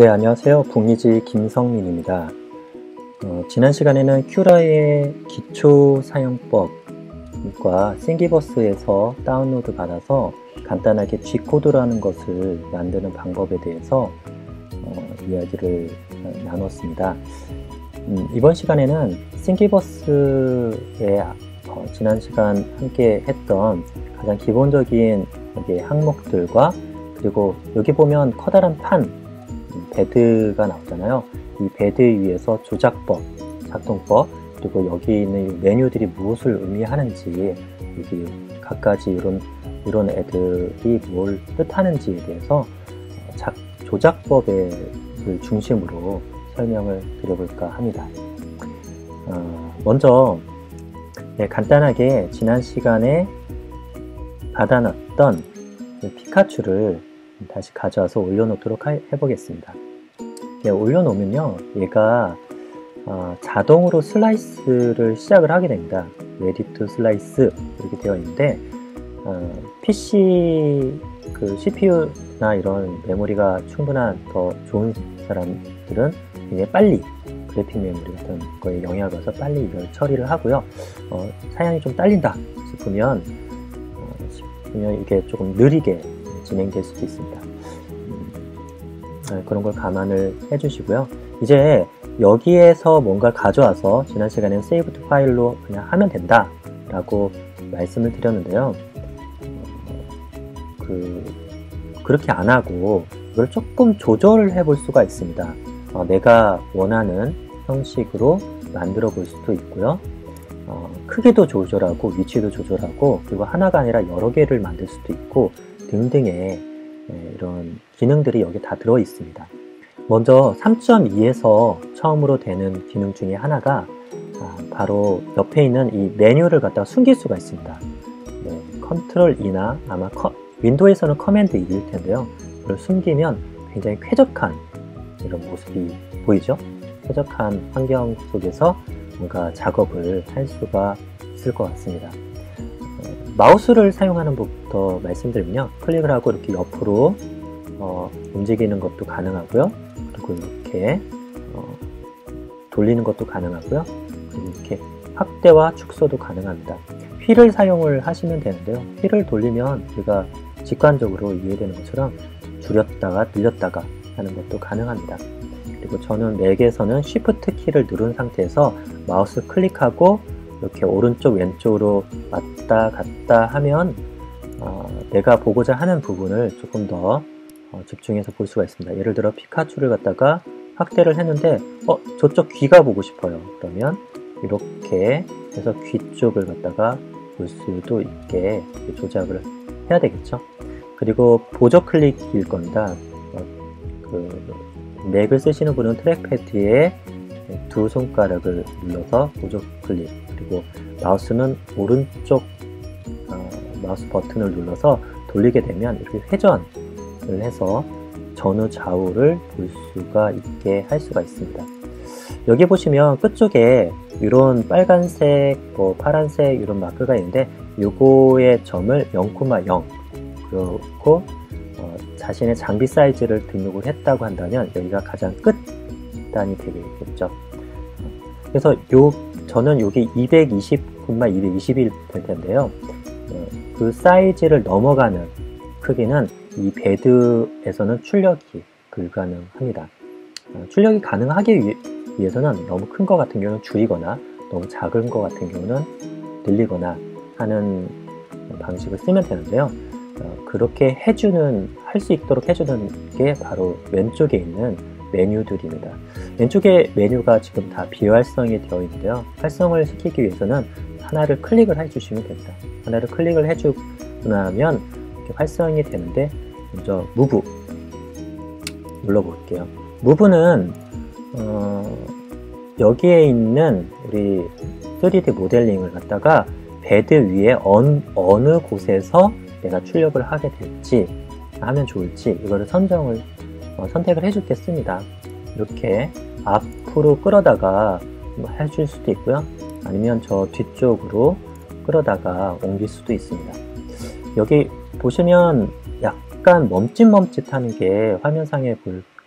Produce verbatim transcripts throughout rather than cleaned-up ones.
네, 안녕하세요. 북이지 김성민입니다. 어, 지난 시간에는 큐라이의 기초 사용법과 싱기버스에서 다운로드 받아서 간단하게 G코드라는 것을 만드는 방법에 대해서 어, 이야기를 나눴습니다. 음, 이번 시간에는 싱기버스의 어, 지난 시간 함께 했던 가장 기본적인 여기 항목들과 그리고 여기 보면 커다란 판 베드가 나오잖아요. 이 베드 위에서 조작법, 작동법, 그리고 여기 있는 이 메뉴들이 무엇을 의미하는지, 여기 각가지 이런 이런 애들이 뭘 뜻하는지에 대해서 작, 조작법을 중심으로 설명을 드려볼까 합니다. 어, 먼저 네, 간단하게 지난 시간에 받아놨던 피카츄를 다시 가져와서 올려놓도록 하, 해보겠습니다. 네, 올려놓으면요, 얘가 어, 자동으로 슬라이스를 시작을 하게 됩니다. Ready to Slice 이렇게 되어 있는데 어, 피씨 그 씨피유나 이런 메모리가 충분한 더 좋은 사람들은 굉장히 빨리 그래픽 메모리 같은 거에 영향을 받아서 빨리 이걸 처리를 하고요. 어, 사양이 좀 딸린다 싶으면, 어, 싶으면 이게 조금 느리게 진행될 수도 있습니다. 음, 그런 걸 감안을 해주시고요. 이제 여기에서 뭔가 가져와서 지난 시간에는 세이브드 파일로 그냥 하면 된다 라고 말씀을 드렸는데요. 어, 그, 그렇게 안 하고 이걸 조금 조절을 해볼 수가 있습니다. 어, 내가 원하는 형식으로 만들어 볼 수도 있고요. 어, 크기도 조절하고 위치도 조절하고 그리고 하나가 아니라 여러 개를 만들 수도 있고 등등의 네, 이런 기능들이 여기 다 들어 있습니다. 먼저 삼 점 이에서 처음으로 되는 기능 중에 하나가 아, 바로 옆에 있는 이 메뉴를 갖다가 숨길 수가 있습니다. 네, 컨트롤 E나 아마 커, 윈도우에서는 커맨드 E일 텐데요. 이걸 숨기면 굉장히 쾌적한 이런 모습이 보이죠? 쾌적한 환경 속에서 뭔가 작업을 할 수가 있을 것 같습니다. 마우스를 사용하는 법부터 말씀드리면요, 클릭을 하고 이렇게 옆으로 어, 움직이는 것도 가능하고요, 그리고 이렇게 어, 돌리는 것도 가능하고요, 그리고 이렇게 확대와 축소도 가능합니다. 휠을 사용을 하시면 되는데요, 휠을 돌리면 우리가 직관적으로 이해되는 것처럼 줄였다가 늘렸다가 하는 것도 가능합니다. 그리고 저는 맥에서는 Shift 키를 누른 상태에서 마우스 클릭하고 이렇게 오른쪽 왼쪽으로 왔다 갔다 하면 어, 내가 보고자 하는 부분을 조금 더 어, 집중해서 볼 수가 있습니다. 예를 들어 피카츄를 갖다가 확대를 했는데 어 저쪽 귀가 보고 싶어요. 그러면 이렇게 해서 귀 쪽을 갖다가 볼 수도 있게 조작을 해야 되겠죠. 그리고 보조 클릭일 겁니다. 어, 그 맥을 쓰시는 분은 트랙패드에 두 손가락을 눌러서 보조 클릭, 그리고 마우스는 오른쪽 어, 마우스 버튼을 눌러서 돌리게 되면 이렇게 회전을 해서 전후 좌우를 볼 수가 있게 할 수가 있습니다. 여기 보시면 끝쪽에 이런 빨간색, 뭐 파란색 이런 마크가 있는데 요거의 점을 영 콤마 영 그리고 어, 자신의 장비 사이즈를 등록을 했다고 한다면 여기가 가장 끝 단이 되겠죠. 그래서 요 저는 여기 이백이십 콤마 이백이십일 될 텐데요. 그 사이즈를 넘어가는 크기는 이 베드에서는 출력이 불가능합니다. 출력이 가능하기 위해서는 너무 큰 것 같은 경우는 줄이거나 너무 작은 것 같은 경우는 늘리거나 하는 방식을 쓰면 되는데요. 그렇게 해주는, 할 수 있도록 해주는 게 바로 왼쪽에 있는 메뉴들입니다. 왼쪽에 메뉴가 지금 다 비활성이 되어 있는데요. 활성을 시키기 위해서는 하나를 클릭을 해주시면 됩니다. 하나를 클릭을 해주고 나면 이렇게 활성이 되는데, 먼저 무브 눌러볼게요. 무브는 어, 여기에 있는 우리 쓰리디 모델링을 갖다가 베드 위에 어느, 어느 곳에서 내가 출력을 하게 될지 하면 좋을지 이거를 선정을 어, 선택을 해주겠습니다. 이렇게 앞으로 끌어다가 해줄 수도 있고요, 아니면 저 뒤쪽으로 끌어다가 옮길 수도 있습니다. 여기 보시면 약간 멈칫멈칫하는 게 화면상에 볼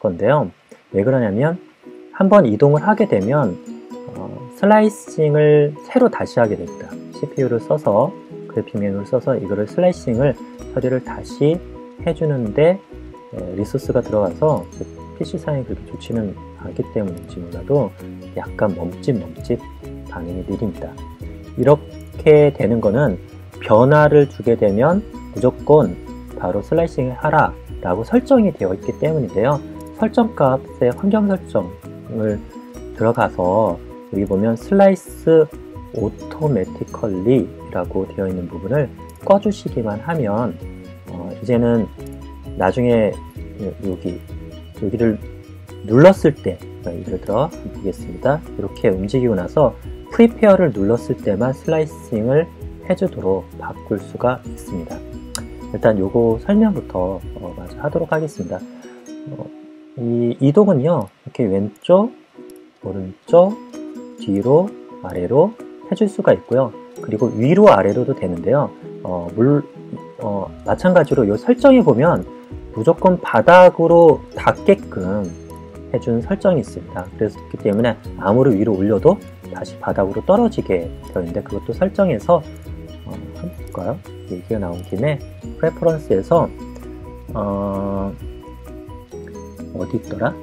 건데요. 왜 그러냐면 한번 이동을 하게 되면 어, 슬라이싱을 새로 다시 하게 됩니다. 씨피유를 써서 그래픽 메모를 써서 이거를 슬라이싱을 처리를 다시 해주는데 에, 리소스가 들어가서 피씨 사양이 그렇게 좋지는 않기 때문인지 몰라도 약간 멈칫멈칫 반응이 느립니다. 이렇게 되는 거는 변화를 주게 되면 무조건 바로 슬라이싱을 하라 라고 설정이 되어 있기 때문인데요. 설정 값의 환경 설정을 들어가서 여기 보면 슬라이스 오토매티컬리 라고 되어 있는 부분을 꺼주시기만 하면 어, 이제는 나중에 여기 여기를 눌렀을 때, 예를 들어 보겠습니다. 이렇게 움직이고 나서 프리페어를 눌렀을 때만 슬라이싱을 해주도록 바꿀 수가 있습니다. 일단 요거 설명부터 어, 마저 하도록 하겠습니다. 어, 이 이동은요, 이렇게 왼쪽, 오른쪽, 뒤로, 아래로 해줄 수가 있고요. 그리고 위로 아래로도 되는데요. 어, 물, 어, 마찬가지로 이 설정에 보면 무조건 바닥으로 닿게끔 해준 설정이 있습니다. 그렇기 때문에 아무리 위로 올려도 다시 바닥으로 떨어지게 되어 있는데 그것도 설정에서 어, 한번 볼까요? 얘기가 나온 김에 프레퍼런스에서 어, 어디 있더라?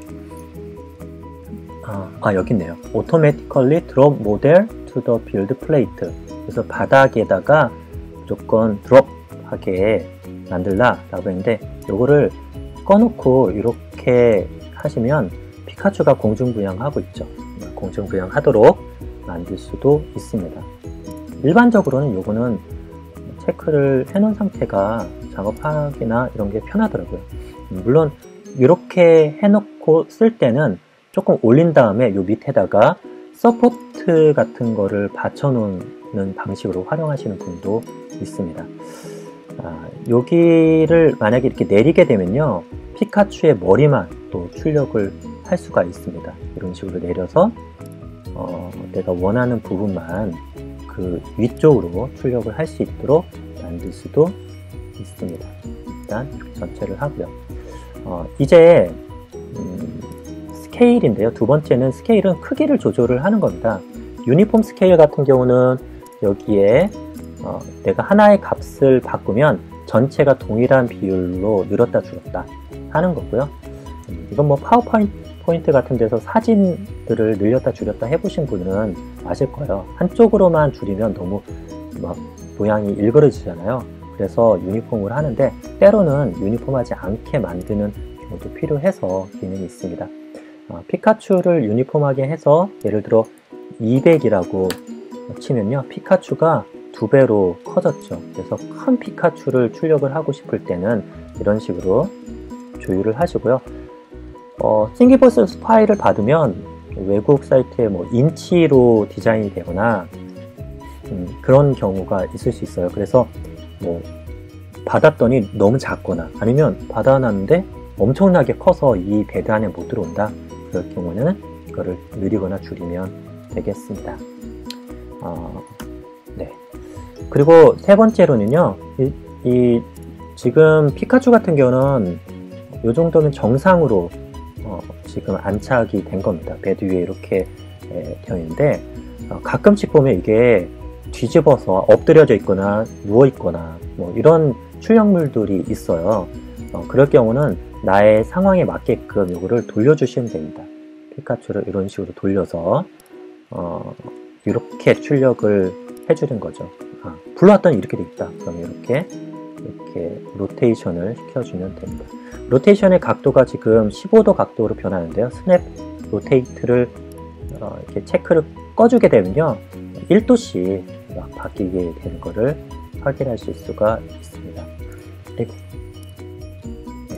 아, 아 여기 있네요. Automatically drop model to the build plate. 그래서 바닥에다가 무조건 드롭 하게 만들라 라고 했는데 요거를 꺼놓고 이렇게 하시면 피카츄가 공중부양하고 있죠. 공중부양하도록 만들 수도 있습니다. 일반적으로는 요거는 체크를 해놓은 상태가 작업하기나 이런 게 편하더라고요. 물론 이렇게 해놓고 쓸 때는 조금 올린 다음에 요 밑에다가 서포트 같은 거를 받쳐놓는 방식으로 활용하시는 분도 있습니다. 아, 여기를 만약에 이렇게 내리게 되면요, 피카츄의 머리만 또 출력을 할 수가 있습니다. 이런 식으로 내려서 어, 내가 원하는 부분만 그 위쪽으로 출력을 할 수 있도록 만들 수도 있습니다. 일단 이렇게 전체를 하고요. 어, 이제 음, 스케일인데요. 두 번째는 스케일은 크기를 조절을 하는 겁니다. 유니폼 스케일 같은 경우는 여기에 어, 내가 하나의 값을 바꾸면 전체가 동일한 비율로 늘었다 줄었다 하는 거고요. 음, 이건 뭐 파워포인트 같은 데서 사진들을 늘렸다 줄였다 해보신 분은 아실 거예요. 한쪽으로만 줄이면 너무 막 모양이 일그러지잖아요. 그래서 유니폼을 하는데 때로는 유니폼하지 않게 만드는 경우도 필요해서 기능이 있습니다. 어, 피카츄를 유니폼하게 해서 예를 들어 이백이라고 치면요, 피카츄가 두 배로 커졌죠. 그래서 큰 피카츄를 출력을 하고 싶을 때는 이런 식으로 조율을 하시고요. 어, 싱기버스 파일을 받으면 외국 사이트에 뭐 인치로 디자인이 되거나 음, 그런 경우가 있을 수 있어요. 그래서 뭐 받았더니 너무 작거나 아니면 받아놨는데 엄청나게 커서 이 베드 안에 못 들어온다. 그럴 경우는 이거를 느리거나 줄이면 되겠습니다. 어, 네. 그리고 세 번째로는요, 이, 이 지금 피카츄 같은 경우는 이 정도면 정상으로 어, 지금 안착이 된 겁니다. 베드 위에 이렇게 에, 되어 있는데 어, 가끔씩 보면 이게 뒤집어서 엎드려져 있거나 누워 있거나 뭐 이런 출력물들이 있어요. 어, 그럴 경우는 나의 상황에 맞게끔 이거를 돌려주시면 됩니다. 피카츄를 이런 식으로 돌려서 어, 이렇게 출력을 해주는 거죠. 아, 불러왔더니 이렇게 돼 있다. 그럼 이렇게 이렇게 로테이션을 시켜주면 됩니다. 로테이션의 각도가 지금 십오 도 각도로 변하는데요. 스냅 로테이트를 어, 이렇게 체크를 꺼주게 되면요, 일 도씩 막 바뀌게 되는 것을 확인하실 수가 있습니다. 그리고, 네.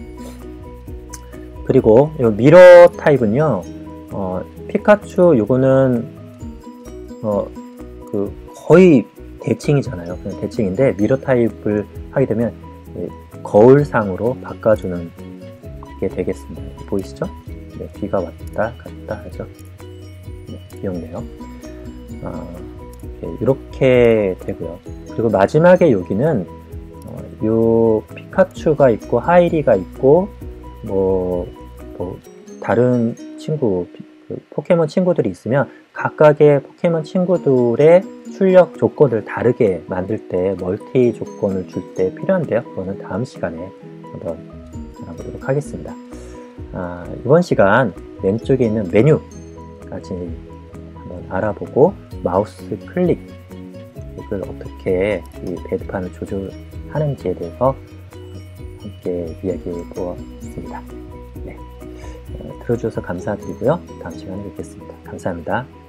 그리고 이 미러 타입은요, 어, 피카츄 요거는 어, 그 거의 대칭이잖아요. 그냥 대칭인데 미러 타입을 하게 되면 거울상으로 바꿔주는 게 되겠습니다. 보이시죠? 네, 비가 왔다 갔다 하죠. 네, 귀엽네요. 어, 네, 이렇게 되고요. 그리고 마지막에 여기는 어, 요 피카츄가 있고 하이리가 있고 뭐 뭐 다른 친구, 그 포켓몬 친구들이 있으면 각각의 포켓몬 친구들의 출력 조건을 다르게 만들 때 멀티 조건을 줄 때 필요한데요. 그거는 다음 시간에 한번 알아보도록 하겠습니다. 아, 이번 시간 왼쪽에 있는 메뉴까지 한번 알아보고 마우스 클릭 이걸 어떻게 이 배드판을 조절하는지에 대해서 함께 이야기해 보았습니다. 네, 어, 들어주셔서 감사드리고요. 다음 시간에 뵙겠습니다. 감사합니다.